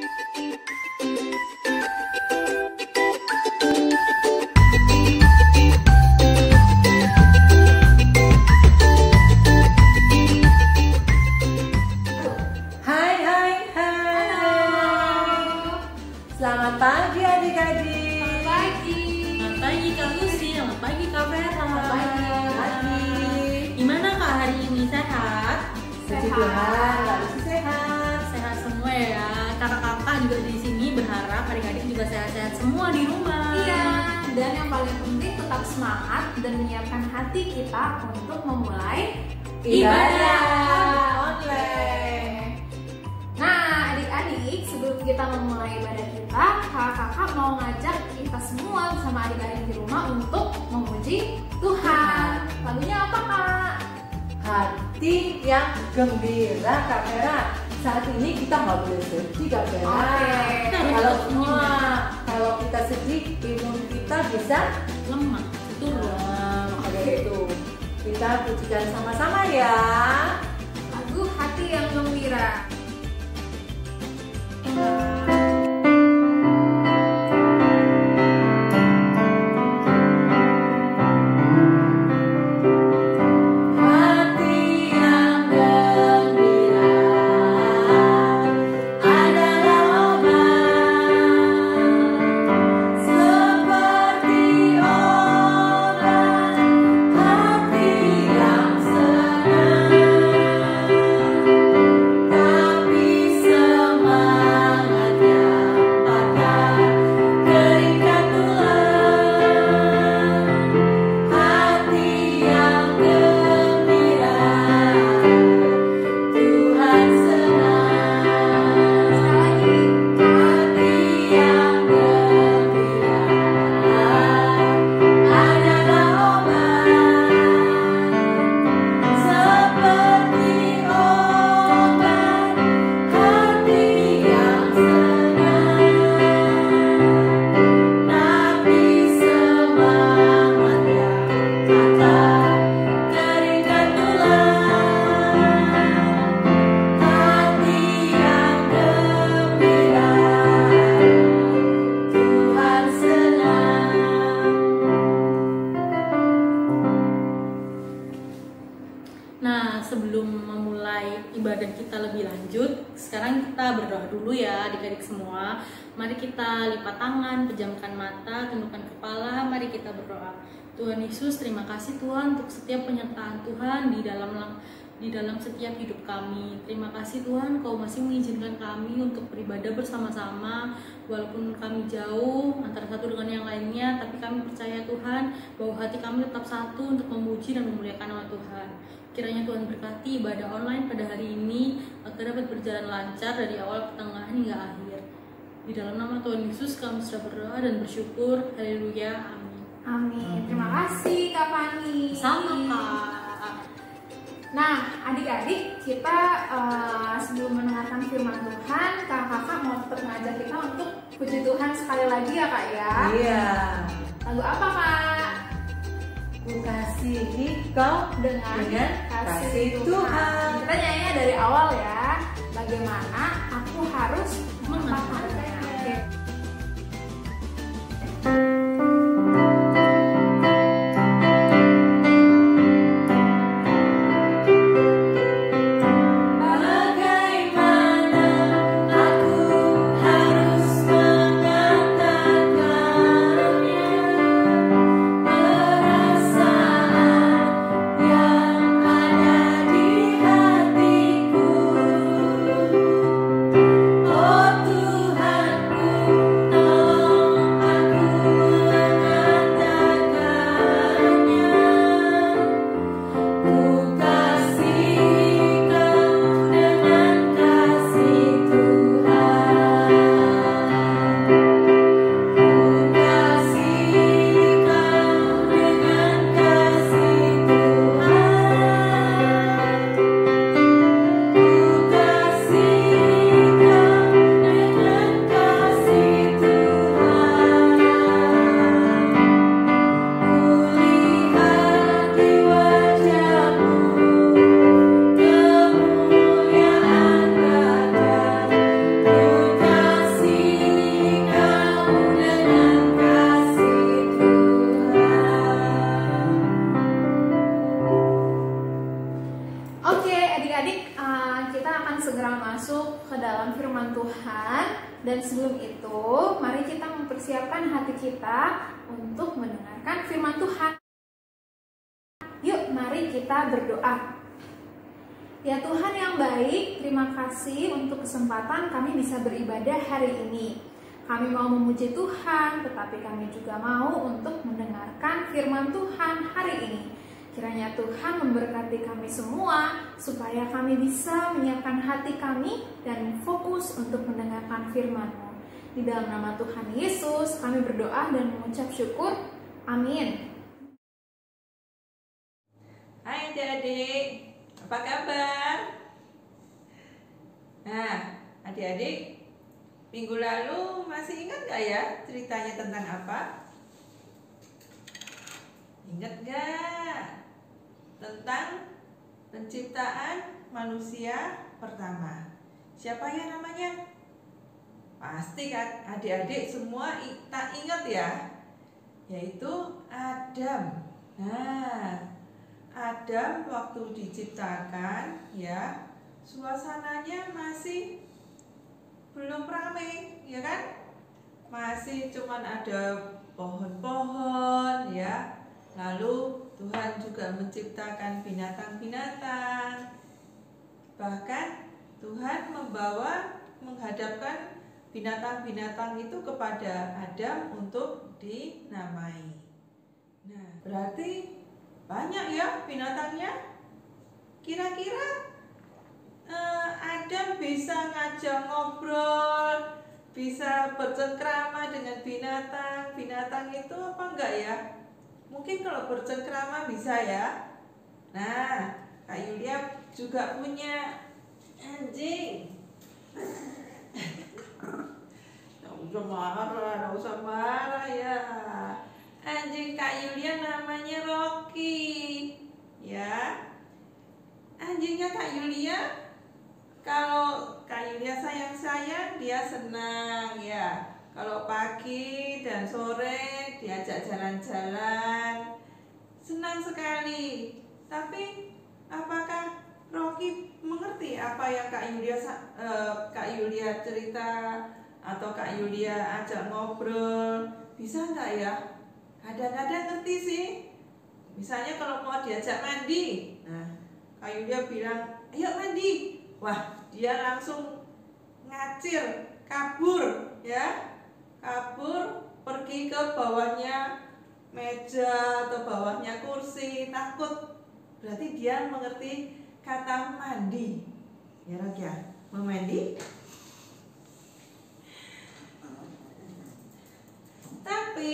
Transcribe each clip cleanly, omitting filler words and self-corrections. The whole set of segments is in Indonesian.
Selamat pagi adik-adik. Selamat pagi. Selamat pagi Kak Lucy, selamat pagi Kak Vera. Selamat pagi. Gimana Kak hari ini, sehat? Puji Tuhan, Kak Lucy sehat. Sehat semua ya. Kakak-kakak juga di sini berharap adik-adik juga sehat-sehat semua di rumah. Iya, dan yang paling penting tetap semangat dan menyiapkan hati kita untuk memulai Ibadah online. Nah, adik-adik, sebelum kita memulai ibadah kita, kakak-kakak mau ngajak kita semua bersama adik-adik di rumah untuk memuji Tuhan. Lagunya apa, Kak? Hati yang gembira, Kak Vera. Saat ini kita nggak boleh sedih, Kak Vera. Oke. Kalau kita sedih, imun kita bisa Lemah, turun. kayak itu. Kita pujikan sama-sama ya. Lagu Hati yang Gembira. Hati yang gembira adalah obat seperti obat. Hati yang senang tapi semangatnya patah keringkan tulang. Hati yang gembira Tuhan senang. Sekali lagi. Hati yang gembira adalah obat seperti obat. Hati yang senang tapi semangatnya patah keringkan tulang. Hati yang gembira Tuhan senang. Nah, sebelum memulai ibadah kita lebih lanjut, sekarang kita berdoa dulu ya adik-adik semua. Mari kita lipat tangan, pejamkan mata, tundukkan kepala, mari kita berdoa. Tuhan Yesus, terima kasih Tuhan untuk setiap penyertaan Tuhan di dalam setiap hidup kami. Terima kasih Tuhan, Kau masih mengizinkan kami untuk beribadah bersama-sama, walaupun kami jauh antara satu dengan yang lainnya, tapi kami percaya Tuhan bahwa hati kami tetap satu untuk memuji dan memuliakan nama Tuhan. Kiranya Tuhan berkati ibadah online pada hari ini agar dapat berjalan lancar dari awal, pertengahan hingga akhir. Di dalam nama Tuhan Yesus kami sudah berdoa dan bersyukur. Haleluya, amin. Amin. Terima kasih Kak Fani. Sama Kak. Nah, adik-adik, kita sebelum mendengarkan firman Tuhan, kakak-kakak mau tetap ngajak kita untuk puji Tuhan sekali lagi ya Kak ya. Iya. Lagu apa Kak? Ku kasihi kau Dengan kasih Tuhan. Kita nyanyinya dari awal ya. Bagaimana aku harus mengatakannya. Oke. Bagaimana aku harus mengatakannya, perasaan yang ada di hatiku. Oh Tuhan masuk ke dalam firman Tuhan. Dan sebelum itu, mari kita mempersiapkan hati kita untuk mendengarkan firman Tuhan. Yuk, mari kita berdoa. Ya Tuhan yang baik, terima kasih untuk kesempatan kami bisa beribadah hari ini. Kami mau memuji Tuhan, tetapi kami juga mau untuk mendengarkan firman Tuhan hari ini. Kiranya Tuhan memberkati kami semua, supaya kami bisa menyiapkan hati kami dan fokus untuk mendengarkan firman-Mu. Di dalam nama Tuhan Yesus, kami berdoa dan mengucap syukur. Amin. Hai adik-adik, apa kabar? Nah, adik-adik, minggu lalu masih ingat gak ya ceritanya tentang apa? Ingat gak? Tentang penciptaan manusia pertama. Siapa ya namanya? Pasti kan adik-adik semua tak ingat ya? Yaitu Adam. Nah, Adam waktu diciptakan ya, suasananya masih belum ramai, ya kan? Masih cuman ada pohon-pohon ya. Lalu Tuhan juga menciptakan binatang-binatang. Bahkan Tuhan menghadapkan binatang-binatang itu kepada Adam untuk dinamai. Nah, berarti banyak ya binatangnya. Kira-kira Adam bisa ngajak ngobrol, bisa bercengkrama dengan binatang. Binatang itu apa enggak ya? Mungkin kalau bercengkrama bisa ya. Nah, Kak Yulia juga punya anjing. Nggak usah marah ya. Anjing Kak Yulia namanya Rocky. Ya. Anjingnya Kak Yulia, kalau Kak Yulia sayang-sayang, dia senang ya. Kalau pagi dan sore diajak jalan-jalan, senang sekali. Tapi apakah Rocky mengerti apa yang Kak Yulia cerita atau Kak Yulia ajak ngobrol? Bisa nggak ya? Kadang-kadang ngerti sih. Misalnya kalau mau diajak mandi, nah Kak Yulia bilang, ayo mandi. Wah, dia langsung ngacir, kabur ya. Kabur, pergi ke bawahnya meja atau bawahnya kursi, takut. Berarti dia mengerti kata mandi. Ya Rocky ya, mau mandi? Tapi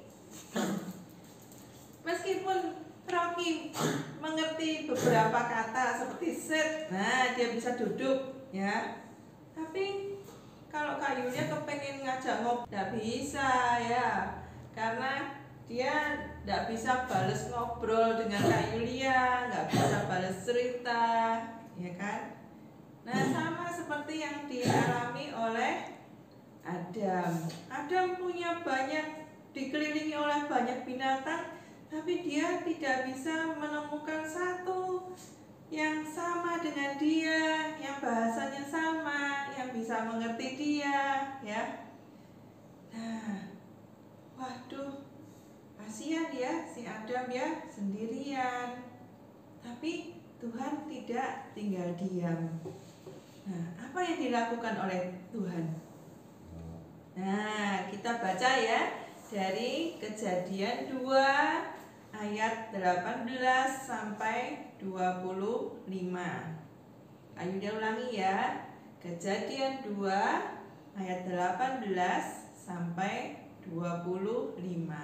meskipun Rocky mengerti beberapa kata seperti sit, nah dia bisa duduk ya. Tapi kalau Kak Yulia kepengen ngajak ngobrol, nggak bisa ya, karena dia nggak bisa balas ngobrol dengan Kak Yulia, nggak bisa balas cerita, ya kan? Nah, sama seperti yang dialami oleh Adam. Adam punya dikelilingi oleh banyak binatang, tapi dia tidak bisa menemukan satu yang sama dengan dia, yang bahasanya sama, yang bisa mengerti dia, ya. Nah, waduh, kasihan ya si Adam ya, sendirian. Tapi Tuhan tidak tinggal diam. Nah, apa yang dilakukan oleh Tuhan? Nah, kita baca ya dari Kejadian 2 ayat 18 sampai 25. Ayo dia ulangi ya. Kejadian 2 ayat 18 sampai 25.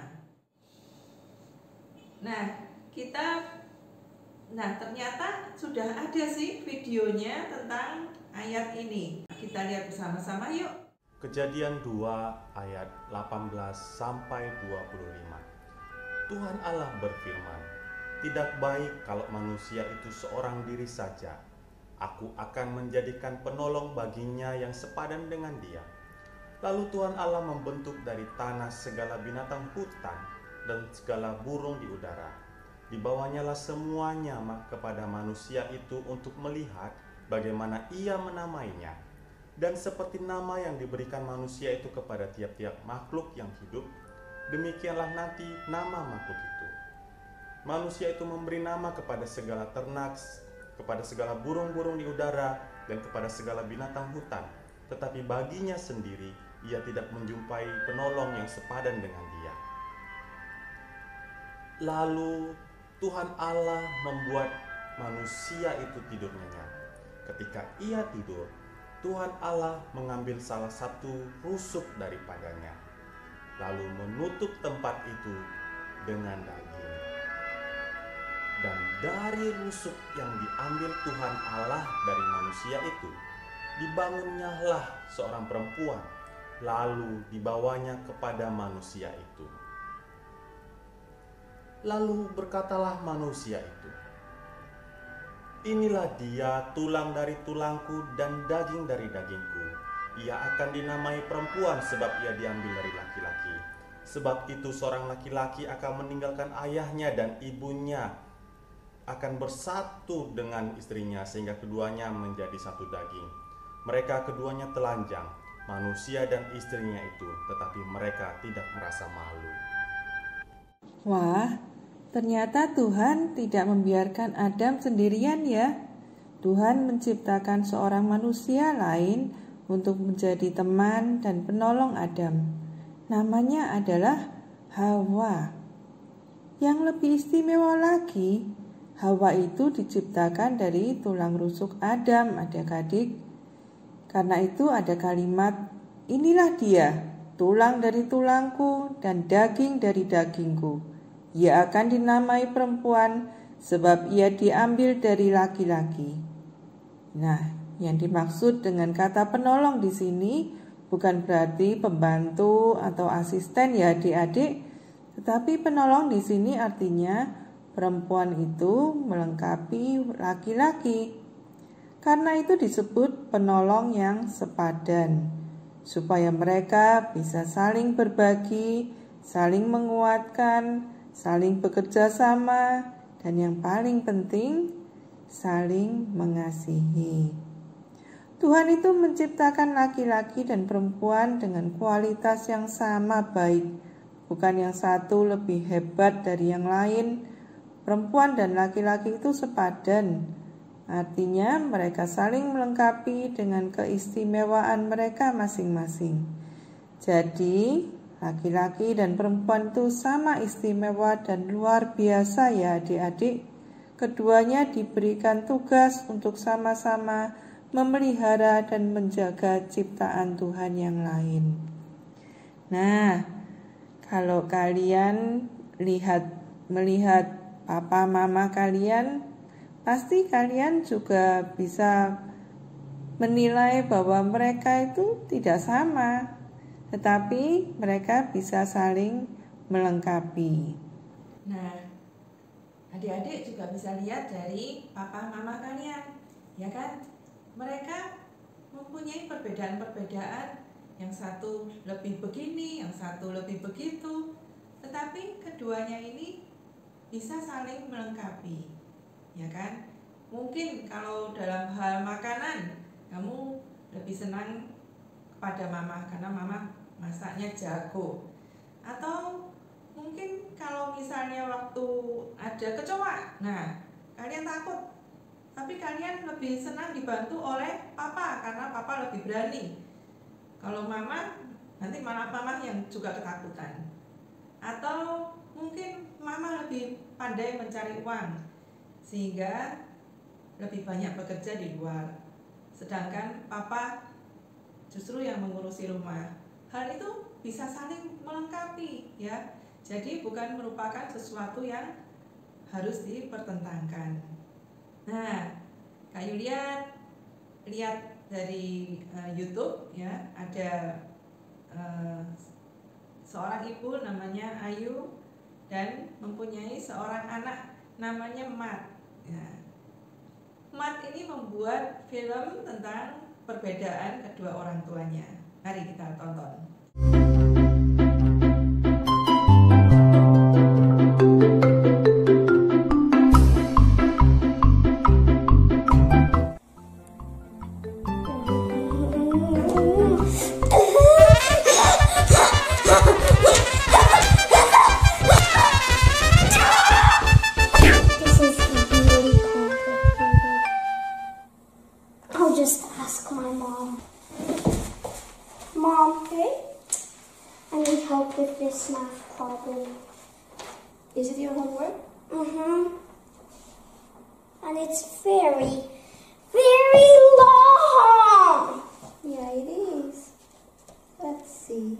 Nah, ternyata sudah ada sih videonya tentang ayat ini. Kita lihat bersama-sama yuk. Kejadian 2 ayat 18 sampai 25. Tuhan Allah berfirman, "Tidak baik kalau manusia itu seorang diri saja. Aku akan menjadikan penolong baginya yang sepadan dengan dia." Lalu Tuhan Allah membentuk dari tanah segala binatang hutan dan segala burung di udara. Dibawanyalah semuanya kepada manusia itu untuk melihat bagaimana ia menamainya. Dan seperti nama yang diberikan manusia itu kepada tiap-tiap makhluk yang hidup, demikianlah nanti nama makhluk itu. Manusia itu memberi nama kepada segala ternak, kepada segala burung-burung di udara, dan kepada segala binatang hutan. Tetapi baginya sendiri, ia tidak menjumpai penolong yang sepadan dengan dia. Lalu Tuhan Allah membuat manusia itu tidur nyenyak. Ketika ia tidur, Tuhan Allah mengambil salah satu rusuk daripadanya, lalu menutup tempat itu dengan daging. Dan dari rusuk yang diambil Tuhan Allah dari manusia itu, dibangunnyalah seorang perempuan, lalu dibawanya kepada manusia itu. Lalu berkatalah manusia itu, "Inilah dia, tulang dari tulangku dan daging dari dagingku. Ia akan dinamai perempuan sebab ia diambil dari laki-laki. Sebab itu seorang laki-laki akan meninggalkan ayahnya dan ibunya, akan bersatu dengan istrinya sehingga keduanya menjadi satu daging. Mereka keduanya telanjang, manusia dan istrinya itu, tetapi mereka tidak merasa malu." Wah, ternyata Tuhan tidak membiarkan Adam sendirian ya. Tuhan menciptakan seorang manusia lain untuk menjadi teman dan penolong Adam. Namanya adalah Hawa. Yang lebih istimewa lagi, Hawa itu diciptakan dari tulang rusuk Adam, adik-adik. Karena itu ada kalimat, "Inilah dia, tulang dari tulangku dan daging dari dagingku. Ia akan dinamai perempuan sebab ia diambil dari laki-laki." Nah, yang dimaksud dengan kata penolong di sini bukan berarti pembantu atau asisten ya adik-adik, tetapi penolong di sini artinya perempuan itu melengkapi laki-laki. Karena itu disebut penolong yang sepadan, supaya mereka bisa saling berbagi, saling menguatkan, saling bekerja sama, dan yang paling penting, saling mengasihi. Tuhan itu menciptakan laki-laki dan perempuan dengan kualitas yang sama baik, bukan yang satu lebih hebat dari yang lain. Perempuan dan laki-laki itu sepadan, artinya mereka saling melengkapi dengan keistimewaan mereka masing-masing. Jadi, laki-laki dan perempuan itu sama istimewa dan luar biasa ya adik-adik. Keduanya diberikan tugas untuk sama-sama memelihara dan menjaga ciptaan Tuhan yang lain. Nah, kalau kalian melihat papa mama kalian, pasti kalian juga bisa menilai bahwa mereka itu tidak sama, tetapi mereka bisa saling melengkapi. Nah, adik-adik juga bisa lihat dari papa mama kalian, ya kan? Mereka mempunyai perbedaan-perbedaan, yang satu lebih begini, yang satu lebih begitu, tetapi keduanya ini bisa saling melengkapi, ya kan? Mungkin kalau dalam hal makanan, kamu lebih senang kepada mama karena mama masaknya jago. Atau mungkin kalau misalnya waktu ada kecoa, nah kalian takut, tapi kalian lebih senang dibantu oleh papa karena papa lebih berani. Kalau mama, nanti malah mama yang juga ketakutan. Atau mungkin mama lebih pandai mencari uang sehingga lebih banyak bekerja di luar, sedangkan papa justru yang mengurusi rumah. Hal itu bisa saling melengkapi ya. Jadi bukan merupakan sesuatu yang harus dipertentangkan. Nah, Kak Yulia lihat dari YouTube ya, ada seorang ibu namanya Ayu dan mempunyai seorang anak namanya Mat. Ya. Mat ini membuat film tentang perbedaan kedua orang tuanya. Mari kita tonton. I'll just ask my mom. Mom, Okay? I need help with this math problem. Is it your homework? And it's very, very long. Yeah, it is. Let's see.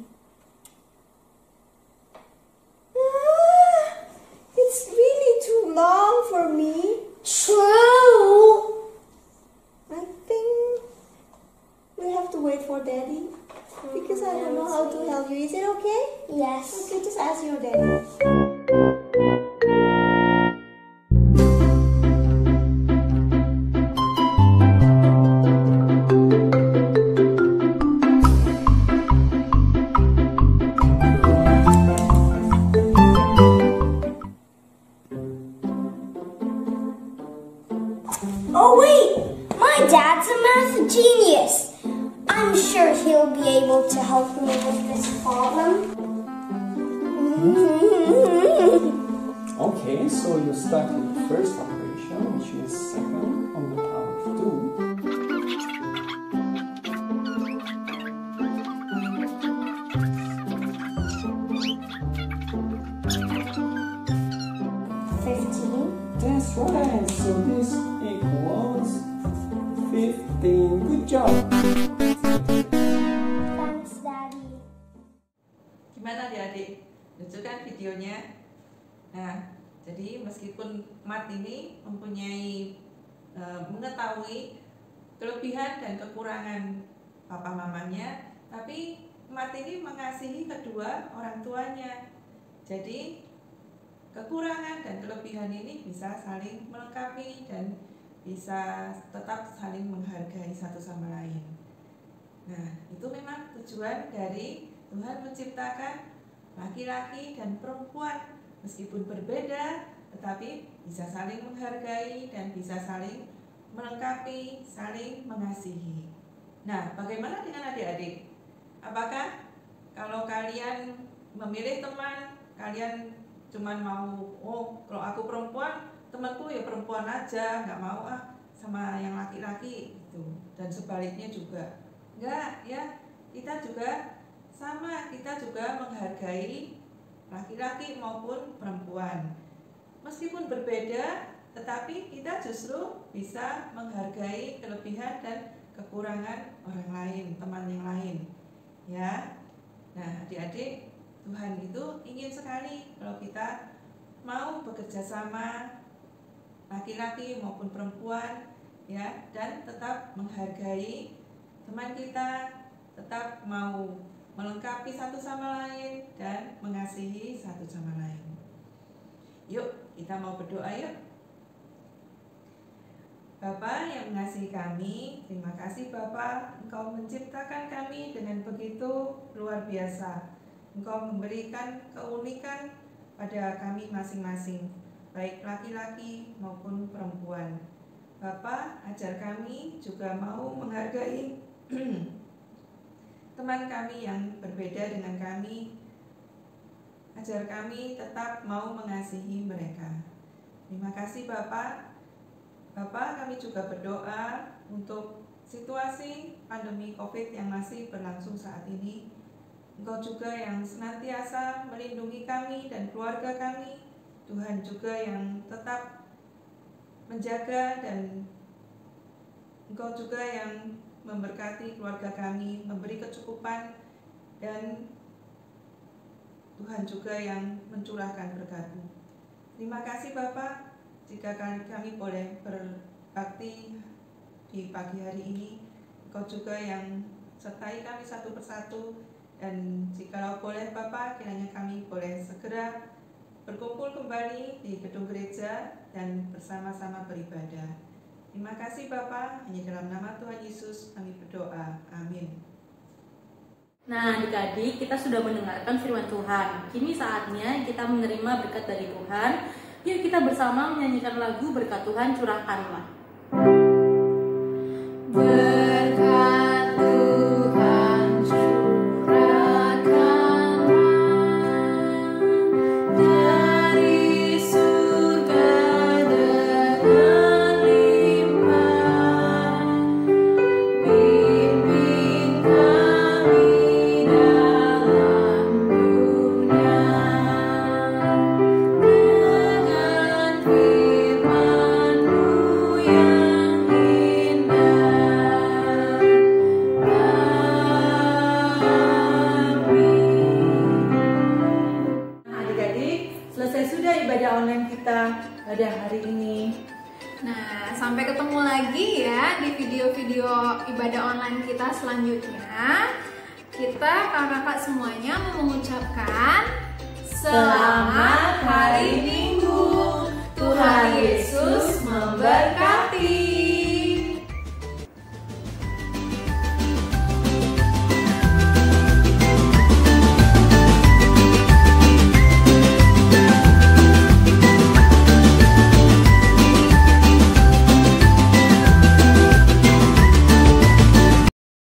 It's really too long for me. True. I think we have to wait for Daddy because I don't know how to help you. Is it okay? Yes. Okay, just ask your daddy. Oh wait, my dad's a math genius. I'm sure he'll be able to help me with this problem. Okay, so you start with the first operation, which is 2 on the power of 2. That's right, so this equals 15. Good job. Thanks, Daddy. Gimana adik-adik? Lucu kan videonya? Nah, jadi meskipun mat ini mempunyai mengetahui kelebihan dan kekurangan papa mamanya, tapi mat ini mengasihi kedua orang tuanya. Jadi kekurangan dan kelebihan ini bisa saling melengkapi dan bisa tetap saling menghargai satu sama lain. Nah, itu memang tujuan dari Tuhan menciptakan laki-laki dan perempuan, meskipun berbeda tetapi bisa saling menghargai dan bisa saling melengkapi, saling mengasihi. Nah, bagaimana dengan adik-adik? Apakah kalau kalian memilih teman, kalian cuman mau, oh kalau aku perempuan, temanku ya perempuan aja, nggak mau sama yang laki-laki gitu. Dan sebaliknya juga enggak ya, kita juga sama, kita juga menghargai laki-laki maupun perempuan. Meskipun berbeda, tetapi kita justru bisa menghargai kelebihan dan kekurangan orang lain, teman yang lain ya. Nah, adik-adik, Tuhan itu ingin sekali kalau kita mau bekerja sama, laki-laki maupun perempuan ya, dan tetap menghargai teman kita, tetap mau melengkapi satu sama lain dan mengasihi satu sama lain. Yuk, kita mau berdoa yuk. Bapa yang mengasihi kami, terima kasih Bapa, Engkau menciptakan kami dengan begitu luar biasa. Engkau memberikan keunikan pada kami masing-masing, baik laki-laki maupun perempuan. Bapa, ajar kami juga mau menghargai teman kami yang berbeda dengan kami. Ajar kami tetap mau mengasihi mereka. Terima kasih Bapa. Bapa, kami juga berdoa untuk situasi pandemi COVID yang masih berlangsung saat ini. Engkau juga yang senantiasa melindungi kami dan keluarga kami. Tuhan juga yang tetap menjaga, dan Engkau juga yang memberkati keluarga kami, memberi kecukupan, dan Tuhan juga yang mencurahkan berkat-Mu. Terima kasih Bapa, jika kami boleh berbakti di pagi hari ini. Engkau juga yang sertai kami satu persatu. Dan jikalau boleh Bapak, kiranya kami boleh segera berkumpul kembali di gedung gereja dan bersama-sama beribadah. Terima kasih Bapak, hanya dalam nama Tuhan Yesus kami berdoa. Amin. Nah, adik-adik, kita sudah mendengarkan firman Tuhan. Kini saatnya kita menerima berkat dari Tuhan. Yuk kita bersama menyanyikan lagu Berkat Tuhan Curahkanlah. Berkat Tuhan pada hari ini. Nah, sampai ketemu lagi ya di video-video ibadah online kita selanjutnya. Kita kakak-kakak semuanya mau mengucapkan selamat hari